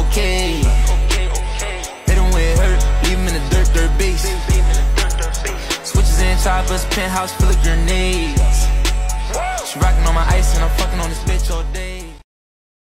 okay. Hit him with hurt, leave him in the dirt, dirt base. Switches and choppers, penthouse full of grenades. She rockin' on my ice and I'm fucking on this bitch all day.